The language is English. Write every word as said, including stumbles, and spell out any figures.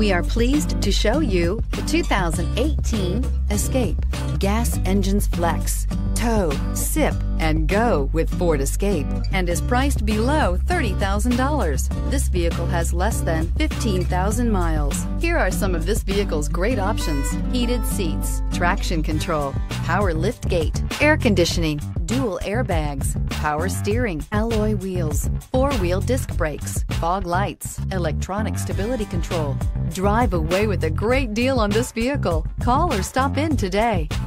We are pleased to show you the two thousand eighteen Escape. Gas engines flex, tow, sip, and go with Ford Escape, and is priced below thirty thousand dollars. This vehicle has less than fifteen thousand miles. Here are some of this vehicle's great options: heated seats, traction control, power liftgate, air conditioning, dual airbags, power steering, alloy wheels, four-wheel disc brakes, fog lights, electronic stability control. Drive away with a great deal on this vehicle. Call or stop in today.